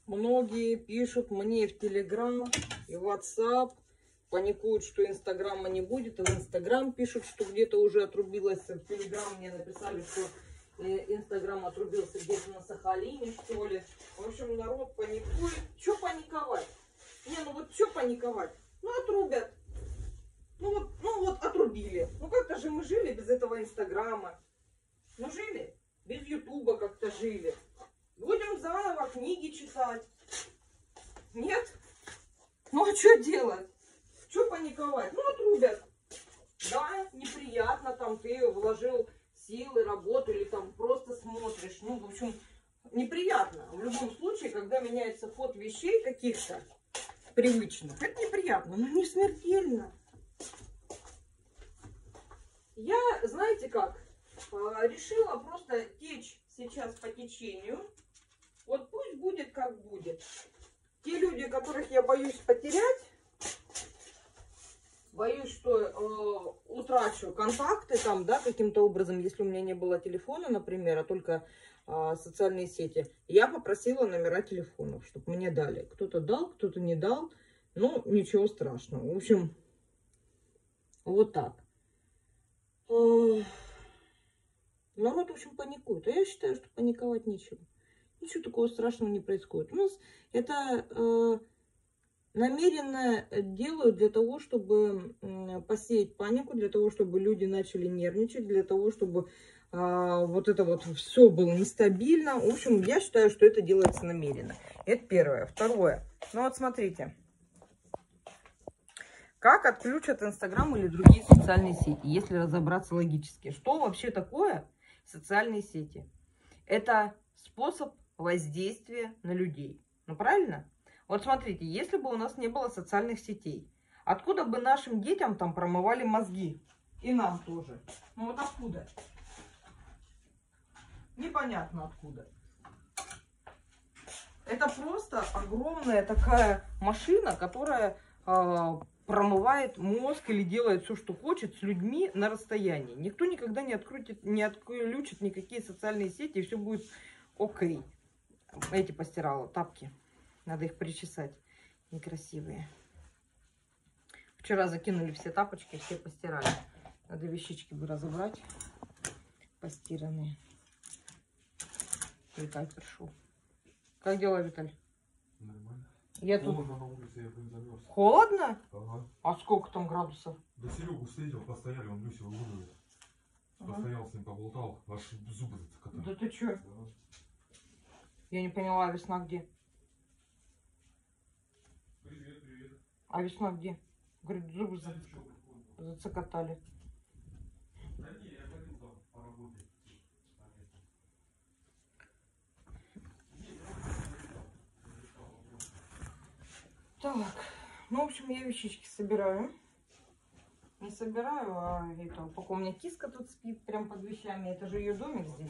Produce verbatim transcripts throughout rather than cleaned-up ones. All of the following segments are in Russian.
Многие пишут мне в Телеграм и в WhatsApp, паникуют, что Инстаграма не будет, а в Инстаграм пишут, что где-то уже отрубилось. В Телеграм мне написали, что Инстаграм отрубился где-то на Сахалине, что ли. В общем, народ паникует. Че паниковать? Не, ну вот что паниковать? Ну, отрубят. Ну вот, ну вот, отрубили. Ну как-то же мы жили без этого Инстаграма. Ну жили. Без Ютуба как-то жили. Будем заново книги читать. Нет? Ну а что делать? Что паниковать? Ну отрубят. Да, неприятно, там ты вложил силы, работу или там просто смотришь. Ну, в общем, неприятно. В любом случае, когда меняется ход вещей каких-то привычных, это неприятно, но не смертельно. Я, знаете как, решила просто течь сейчас по течению. Вот пусть будет как будет. Те люди, которых я боюсь потерять, боюсь, что э, утрачу контакты там, да, каким-то образом, если у меня не было телефона, например, а только э, социальные сети, я попросила номера телефонов, чтобы мне дали. Кто-то дал, кто-то не дал, ну, ничего страшного. В общем, вот так. Народ, в общем, паникует. А я считаю, что паниковать нечего. Ничего такого страшного не происходит. У нас это э, намеренно делают для того, чтобы э, посеять панику, для того, чтобы люди начали нервничать, для того, чтобы э, вот это вот все было нестабильно. В общем, я считаю, что это делается намеренно. Это первое. Второе. Ну вот смотрите. Как отключат Инстаграм или другие социальные сети, если разобраться логически? Что вообще такое социальные сети? Это способ воздействия на людей. Ну, правильно? Вот смотрите, если бы у нас не было социальных сетей, откуда бы нашим детям там промывали мозги? И нам тоже. Ну, вот откуда? Непонятно откуда. Это просто огромная такая машина, которая э, промывает мозг или делает все, что хочет с людьми на расстоянии. Никто никогда не открутит, не отключит никакие социальные сети, и все будет окей. Эти постирала, тапки. Надо их причесать. Некрасивые. Вчера закинули все тапочки, все постирали. Надо вещички бы разобрать. Постиранные. Виталь пришел. Как дела, Виталь? Нормально. Я Холодно тут... на улице, я прям замерз. Холодно? Ага. А сколько там градусов? Да Серегу встретил, постояли, он Люся выгуливает. Ага. Постоял с ним, поболтал, аж зубы зацокотали. Да ты чё? Да. Я не поняла, а весна где? Привет, привет. А весна где? Говорит, зубы за... зацокотали. Да не, я ходил там по работе. Так, ну, в общем, я вещички собираю. Не собираю, а это, пока у меня киска тут спит прям под вещами. Это же ее домик здесь.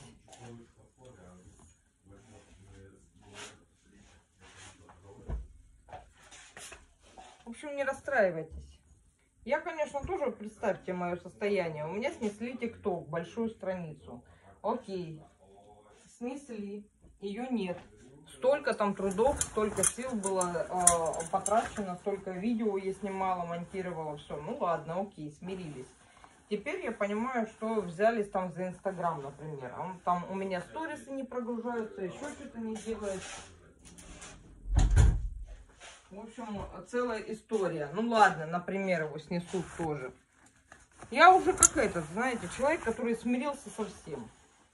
В общем, не расстраивайтесь. Я, конечно, тоже, представьте мое состояние. У меня снесли ТикТок, большую страницу. Окей, снесли, ее нет. Столько там трудов, столько сил было э, потрачено, столько видео я снимала, монтировала, все. Ну ладно, окей, смирились. Теперь я понимаю, что взялись там за Инстаграм, например. Он, там у меня сторисы не прогружаются, еще что-то не делает. В общем, целая история. Ну ладно, например, его снесут тоже. Я уже как этот, знаете, человек, который смирился со всем.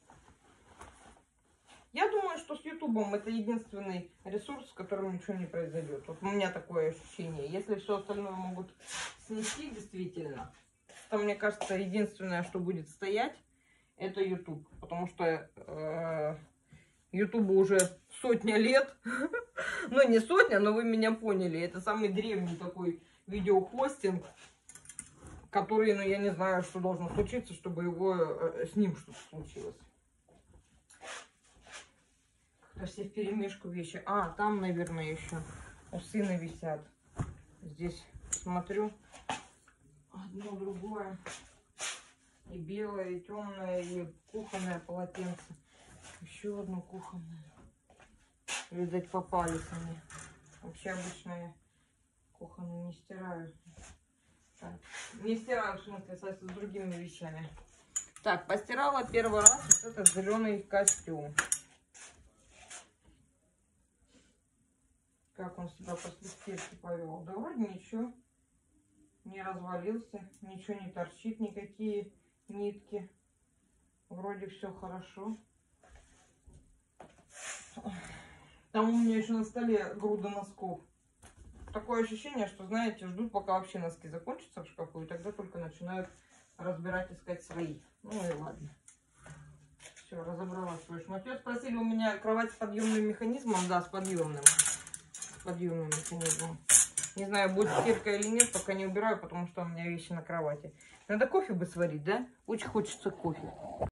Я думаю, что с Ютубом это единственный ресурс, с которым ничего не произойдет. Вот у меня такое ощущение. Если все остальное могут снести действительно, то, мне кажется, единственное, что будет стоять, это YouTube. Потому что э, Ютубу уже сотня лет. Ну, не сотня, но вы меня поняли. Это самый древний такой видеохостинг, который, ну, я не знаю, что должно случиться, чтобы его, э, с ним что-то случилось. Все в перемешку вещи. А, там, наверное, еще у сына висят. Здесь смотрю. Одно, другое. И белое, и темное, и кухонное полотенце. Еще одно кухонное. Видать, попались они. Вообще обычно я кухонную не стираю. Так. Не стираю, в смысле, с, с другими вещами. Так, постирала первый раз вот этот зеленый костюм. Как он себя после стирки повел? Да вроде ничего. Не развалился, ничего не торчит, никакие нитки. Вроде все хорошо. Там у меня еще на столе груда носков. Такое ощущение, что, знаете, ждут, пока вообще носки закончатся в шкафу, и тогда только начинают разбирать, искать свои. Ну и ладно. Все, разобрала свой шматье. Спросили у меня кровать с подъемным механизмом. Да, с подъемным. С подъемным механизмом. Не знаю, будет стирка или нет, пока не убираю, потому что у меня вещи на кровати. Надо кофе бы сварить, да? Очень хочется кофе.